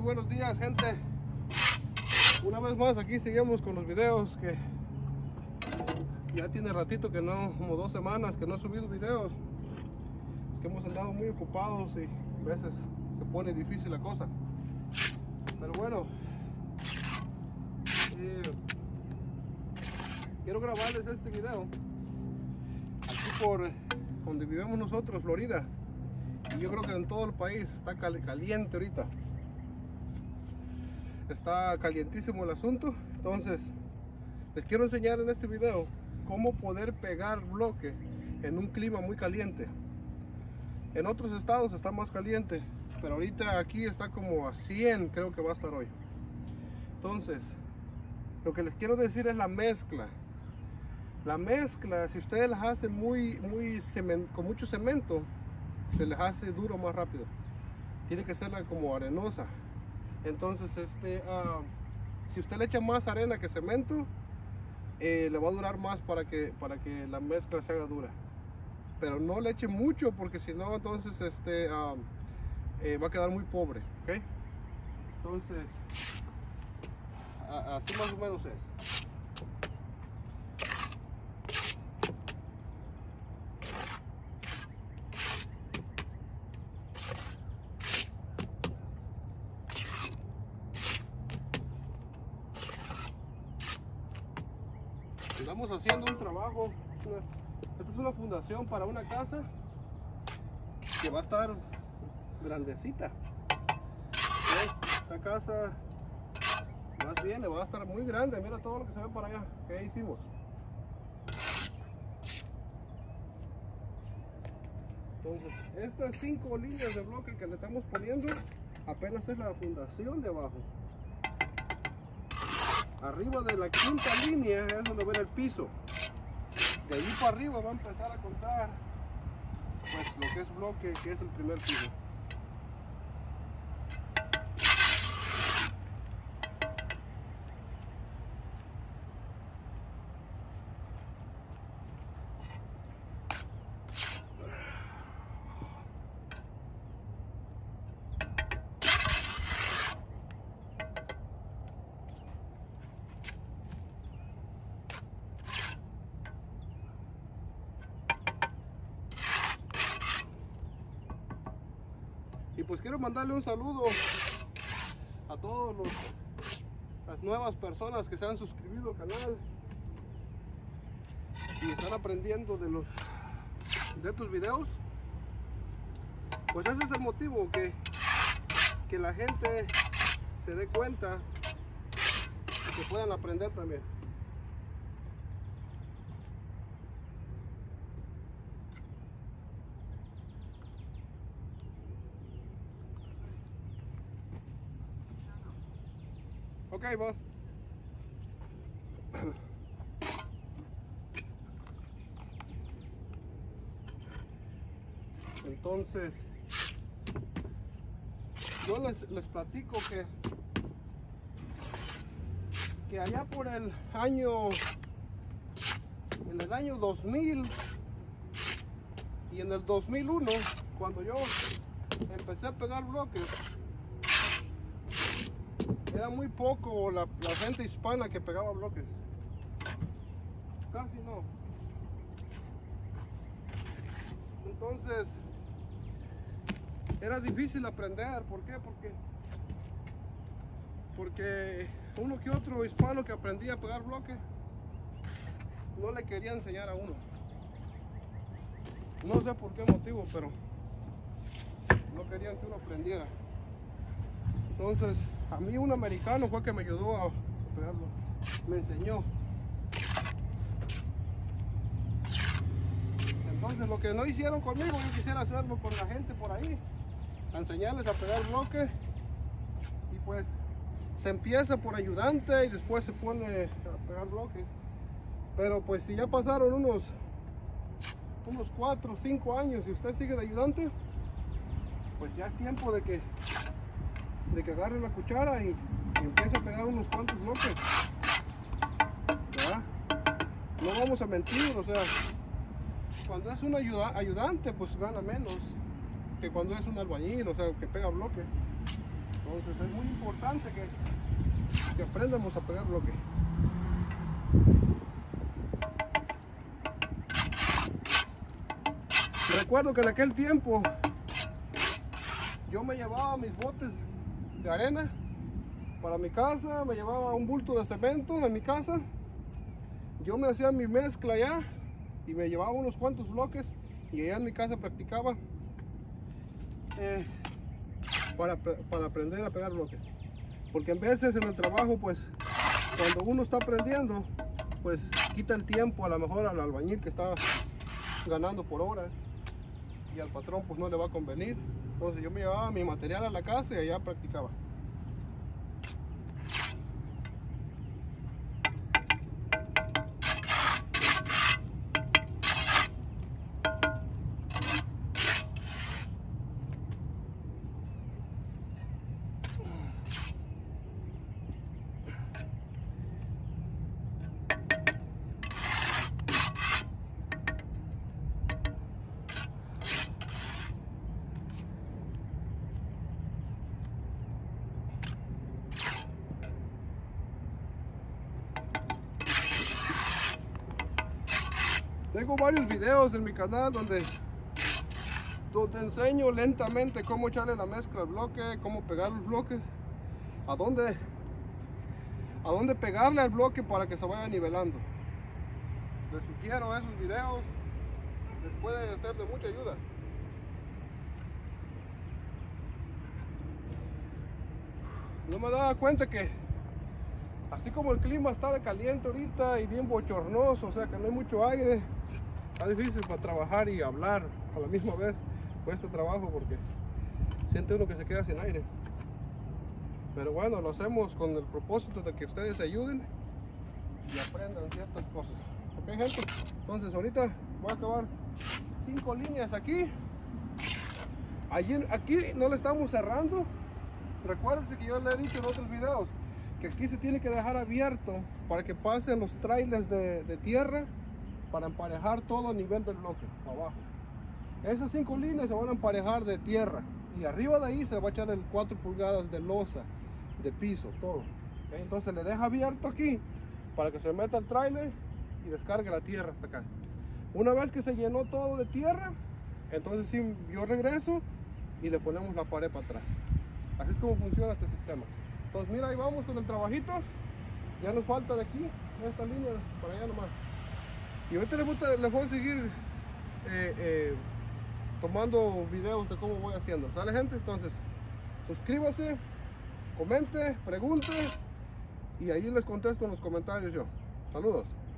Muy buenos días, gente. Una vez más aquí seguimos con los videos, que ya tiene ratito que no, como 2 semanas que no he subido videos. Es que hemos andado muy ocupados y a veces se pone difícil la cosa. Pero bueno, quiero grabarles este video aquí por donde vivimos nosotros, Florida. Y yo creo que en todo el país está caliente ahorita. Está calientísimo el asunto. Entonces les quiero enseñar en este video cómo poder pegar bloque en un clima muy caliente. En otros estados está más caliente, pero ahorita aquí está como a 100, creo que va a estar hoy. Entonces lo que les quiero decir es la mezcla. La mezcla, si ustedes las hacen con mucho cemento, se les hace duro más rápido. Tiene que ser como arenosa. Entonces si usted le echa más arena que cemento, le va a durar más para que la mezcla se haga dura. Pero no le eche mucho, porque si no, entonces va a quedar muy pobre, ¿ok? Entonces así más o menos es. Estamos haciendo un trabajo. Esta es una fundación para una casa que va a estar grandecita. Esta casa más bien le va a estar muy grande. Mira todo lo que se ve para allá que hicimos. Entonces estas 5 líneas de bloque que le estamos poniendo apenas es la fundación de abajo. Arriba de la 5ª línea es donde va el piso. De ahí para arriba va a empezar a contar pues lo que es bloque, que es el primer piso. Y pues quiero mandarle un saludo a todas las nuevas personas que se han suscrito al canal y están aprendiendo de estos videos. Pues ese es el motivo, que la gente se dé cuenta y que puedan aprender también. Ok, boss. Entonces yo les platico que allá por el año 2000 y en el 2001, cuando yo empecé a pegar bloques, era muy poco la gente hispana que pegaba bloques. Casi no. Entonces era difícil aprender. ¿Por qué? Porque uno que otro hispano que aprendía a pegar bloques no le quería enseñar a uno. No sé por qué motivo, pero no querían que uno aprendiera. Entonces a mí un americano fue que me ayudó a pegarlo, me enseñó. Entonces lo que no hicieron conmigo, yo quisiera hacerlo con la gente por ahí, a enseñarles a pegar bloque. Y pues se empieza por ayudante y después se pone a pegar bloque. Pero pues si ya pasaron unos 4 o 5 años y usted sigue de ayudante, pues ya es tiempo de que agarre la cuchara y empiece a pegar unos cuantos bloques, ¿verdad? No vamos a mentir, o sea, cuando es un ayudante pues gana menos que cuando es un albañil, o sea, que pega bloque. Entonces es muy importante que aprendamos a pegar bloque. Recuerdo que en aquel tiempo yo me llevaba mis botes de arena para mi casa, me llevaba un bulto de cemento en mi casa, yo me hacía mi mezcla allá y me llevaba unos cuantos bloques y allá en mi casa practicaba para aprender a pegar bloques, porque en veces en el trabajo, pues cuando uno está aprendiendo, pues quita el tiempo a lo mejor al albañil que está ganando por horas y al patrón pues no le va a convenir. Entonces yo me llevaba mi material a la casa y allá practicaba. Tengo varios videos en mi canal donde enseño lentamente cómo echarle la mezcla al bloque, cómo pegar los bloques, a dónde pegarle al bloque para que se vaya nivelando. Les sugiero esos videos, les puede ser de mucha ayuda. No me daba cuenta que así como el clima está de caliente ahorita y bien bochornoso, o sea que no hay mucho aire, está difícil para trabajar y hablar a la misma vez. Cuesta trabajo porque siente uno que se queda sin aire. Pero bueno, lo hacemos con el propósito de que ustedes se ayuden y aprendan ciertas cosas. Ok, gente, entonces ahorita voy a acabar 5 líneas aquí. Aquí no le estamos cerrando. Recuérdense que yo le he dicho en otros videos que aquí se tiene que dejar abierto para que pasen los trailers de tierra para emparejar todo a nivel del bloque abajo. Esas 5 líneas se van a emparejar de tierra y arriba de ahí se va a echar el 4 pulgadas de losa de piso, todo. ¿Okay? Entonces le deja abierto aquí para que se meta el trailer y descargue la tierra hasta acá. Una vez que se llenó todo de tierra, entonces sí, yo regreso y le ponemos la pared para atrás. Así es como funciona este sistema. Entonces mira, ahí vamos con el trabajito. Ya nos falta de aquí, esta línea, para allá nomás. Y ahorita les voy a seguir tomando videos de cómo voy haciendo. ¿Sale, gente? Entonces, suscríbase, comente, pregunte y ahí les contesto en los comentarios yo. Saludos.